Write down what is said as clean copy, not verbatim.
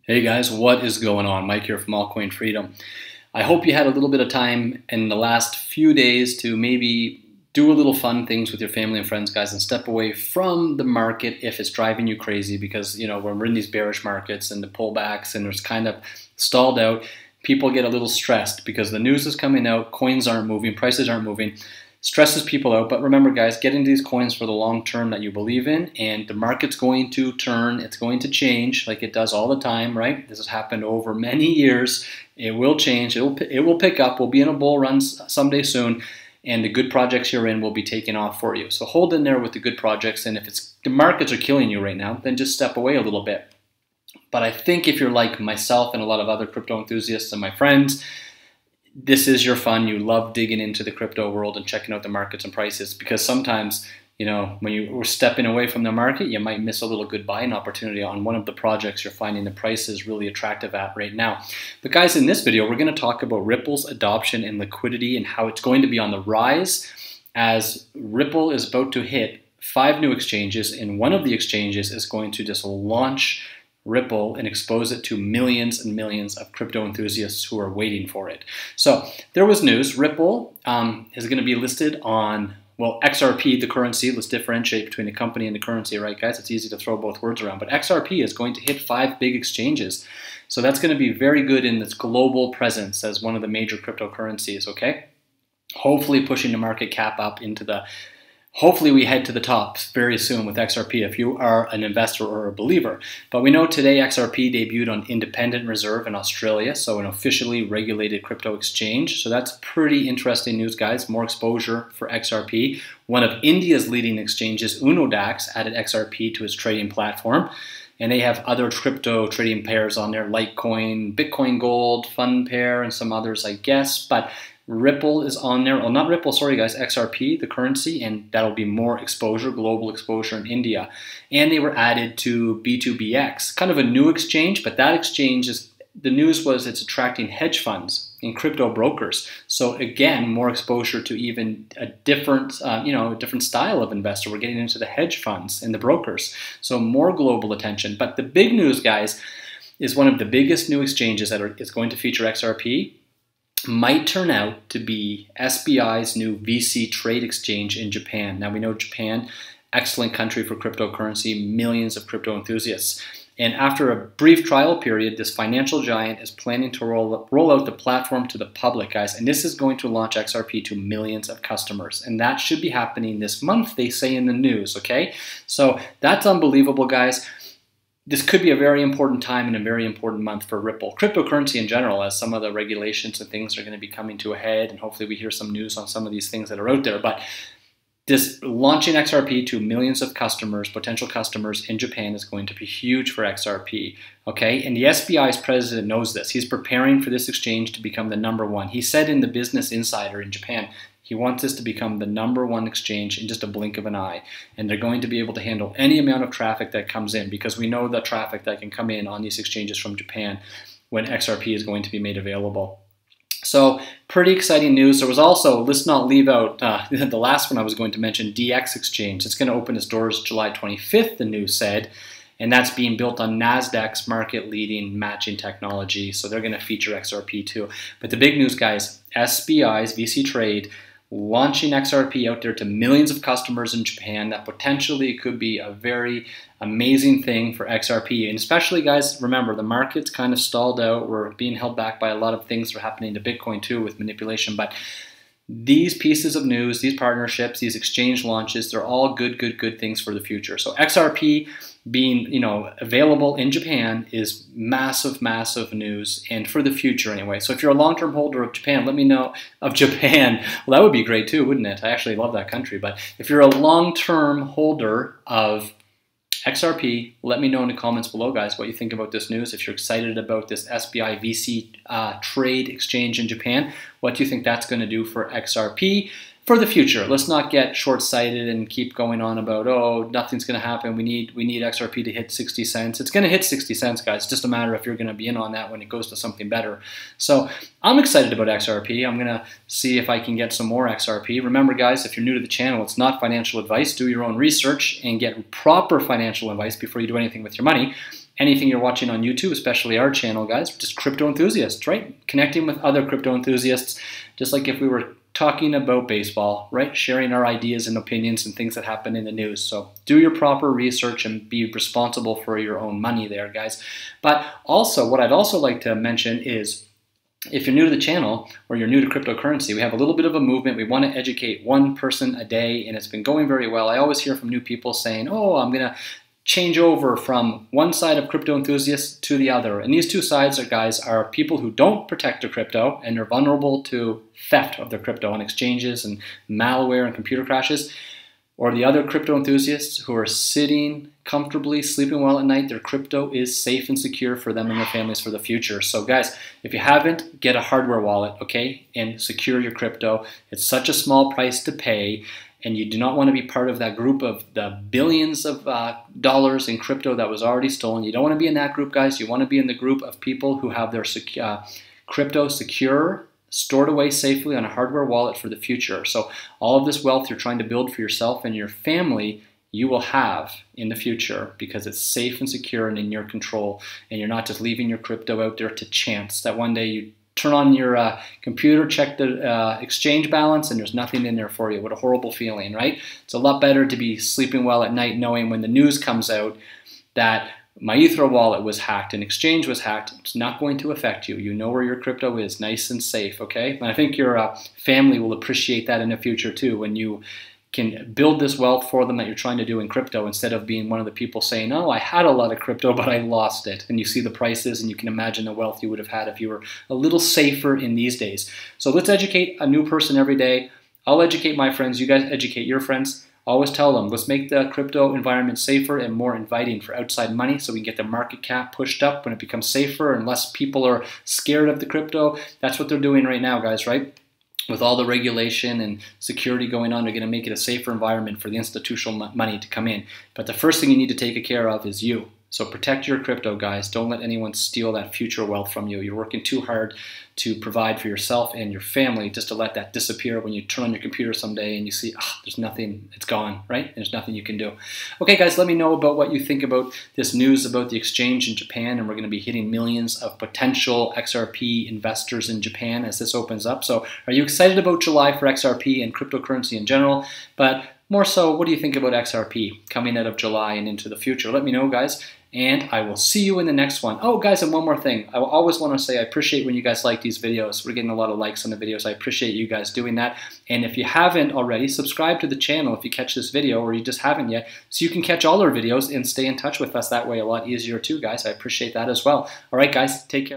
Hey guys, what is going on? Mike here from Altcoin Freedom. I hope you had a little bit of time in the last few days to maybe do a little fun things with your family and friends, guys, and step away from the market if it's driving you crazy because, when we're in these bearish markets and the pullbacks and it's kind of stalled out, people get a little stressed because the news is coming out, coins aren't moving, prices aren't moving. Stresses people out, but remember guys, get into these coins for the long term that you believe in, and the market's going to turn, it's going to change like it does all the time, right? This has happened over many years. It will change, it will pick up, we'll be in a bull run someday soon, and the good projects you're in will be taken off for you. So hold in there with the good projects, and if the markets are killing you right now, then just step away a little bit. But I think if you're like myself and a lot of other crypto enthusiasts and my friends, this is your fun. You love digging into the crypto world and checking out the markets and prices because sometimes, when you were stepping away from the market, you might miss a little good buying opportunity on one of the projects you're finding the prices really attractive at right now. But guys, in this video, we're going to talk about Ripple's adoption and liquidity and how it's going to be on the rise as Ripple is about to hit 5 new exchanges, and one of the exchanges is going to just launch Ripple and expose it to millions and millions of crypto enthusiasts who are waiting for it. So there was news. Ripple is going to be listed on, XRP, the currency. Let's differentiate between the company and the currency, right, guys? It's easy to throw both words around. But XRP is going to hit 5 big exchanges. So that's going to be very good in its global presence as one of the major cryptocurrencies, okay? Hopefully pushing the market cap up into the hopefully we head to the top very soon with XRP if you are an investor or a believer. But we know today XRP debuted on Independent Reserve in Australia, so an officially regulated crypto exchange. So that's pretty interesting news, guys. More exposure for XRP. One of India's leading exchanges, UnoDAX, added XRP to its trading platform. And they have other crypto trading pairs on there, Litecoin, Bitcoin Gold, Fun Pair, and some others, I guess. But Ripple is on there. Oh, not Ripple, sorry guys, XRP, the currency, and that'll be more exposure, global exposure in India. And they were added to B2BX, kind of a new exchange, but that exchange is, the news was it's attracting hedge funds and crypto brokers. So again, more exposure to even a different, a different style of investor. We're getting into the hedge funds and the brokers. So more global attention. But the big news, guys, is one of the biggest new exchanges that is going to feature XRP might turn out to be SBI's new VCTRADE exchange in Japan. Now we know Japan, excellent country for cryptocurrency, millions of crypto enthusiasts. And after a brief trial period, this financial giant is planning to roll out the platform to the public, guys. And this is going to launch XRP to millions of customers. And that should be happening this month, they say in the news, okay? So that's unbelievable, guys. This could be a very important time and a very important month for Ripple. Cryptocurrency in general, as some of the regulations and things are going to be coming to a head, and hopefully we hear some news on some of these things that are out there. But this launching XRP to millions of customers, potential customers in Japan, is going to be huge for XRP, okay? And the SBI's president knows this. He's preparing for this exchange to become the #1. He said in the Business Insider in Japan, he wants this to become the #1 exchange in just a blink of an eye. And they're going to be able to handle any amount of traffic that comes in because we know the traffic that can come in on these exchanges from Japan when XRP is going to be made available. So pretty exciting news. There was also, let's not leave out the last one I was going to mention, DX Exchange. It's going to open its doors July 25th, the news said. And that's being built on NASDAQ's market-leading matching technology. So they're going to feature XRP too. But the big news, guys, SBI's VCTRADE launching XRP out there to millions of customers in Japan. That potentially could be a very amazing thing for XRP. And especially, guys, remember, the market's kind of stalled out. We're being held back by a lot of things that are happening to Bitcoin too with manipulation. But these pieces of news, these partnerships, these exchange launches, they're all good things for the future. So XRP being, available in Japan is massive news, and for the future anyway. So if you're a long-term holder of Japan, let me know of Japan. Well, that would be great too, wouldn't it? I actually love that country. But if you're a long-term holder of XRP, let me know in the comments below, guys, what you think about this news. If you're excited about this SBI VCTRADE exchange in Japan, what do you think that's going to do for XRP for the future? Let's not get short-sighted and keep going on about, oh, nothing's going to happen. We need XRP to hit 60 cents. It's going to hit 60 cents, guys. It's just a matter if you're going to be in on that when it goes to something better. So I'm excited about XRP. I'm going to see if I can get some more XRP. Remember, guys, if you're new to the channel, it's not financial advice. Do your own research and get proper financial advice before you do anything with your money. anything you're watching on YouTube, especially our channel, guys, just crypto enthusiasts, right? Connecting with other crypto enthusiasts, just like if we were talking about baseball, right? Sharing our ideas and opinions and things that happen in the news. So do your proper research and be responsible for your own money there, guys. But also, what I'd also like to mention is, if you're new to the channel or you're new to cryptocurrency, we have a little bit of a movement. We want to educate one person a day, and it's been going very well. I always hear from new people saying, oh, I'm going to change over from one side of crypto enthusiasts to the other. And these two sides are people who don't protect their crypto and are vulnerable to theft of their crypto on exchanges and malware and computer crashes, or the other crypto enthusiasts who are sitting comfortably, sleeping well at night. Their crypto is safe and secure for them and their families for the future. So guys, if you haven't, get a hardware wallet, okay, and secure your crypto. It's such a small price to pay, and you do not want to be part of that group of the billions of dollars in crypto that was already stolen. You don't want to be in that group, guys. You want to be in the group of people who have their crypto secure, stored away safely on a hardware wallet for the future. So all of this wealth you're trying to build for yourself and your family, you will have in the future because it's safe and secure and in your control, and you're not just leaving your crypto out there to chance that one day you turn on your computer, check the exchange balance, and there's nothing in there for you. What a horrible feeling, right? It's a lot better to be sleeping well at night knowing when the news comes out that my Ether wallet was hacked, an exchange was hacked. It's not going to affect you. You know where your crypto is, nice and safe, okay? And I think your family will appreciate that in the future too, when you can build this wealth for them that you're trying to do in crypto, instead of being one of the people saying, oh, I had a lot of crypto, but I lost it. And you see the prices, and you can imagine the wealth you would have had if you were a little safer in these days. So let's educate a new person every day. I'll educate my friends. You guys educate your friends. Always tell them, let's make the crypto environment safer and more inviting for outside money so we can get the market cap pushed up when it becomes safer and less people are scared of the crypto. That's what they're doing right now, guys, right? With all the regulation and security going on, they're going to make it a safer environment for the institutional money to come in. But the first thing you need to take care of is you. So protect your crypto, guys. Don't let anyone steal that future wealth from you. You're working too hard to provide for yourself and your family just to let that disappear when you turn on your computer someday and you see, oh, there's nothing, it's gone, right? There's nothing you can do. Okay, guys, let me know about what you think about this news about the exchange in Japan, and we're going to be hitting millions of potential XRP investors in Japan as this opens up. So are you excited about July for XRP and cryptocurrency in general? But more so, what do you think about XRP coming out of July and into the future? Let me know, guys, and I will see you in the next one. Oh, guys, and one more thing. I always want to say I appreciate when you guys like these videos. We're getting a lot of likes on the videos. I appreciate you guys doing that. And if you haven't already, subscribe to the channel if you catch this video or you just haven't yet, so you can catch all our videos and stay in touch with us that way a lot easier too, guys. I appreciate that as well. All right, guys, take care.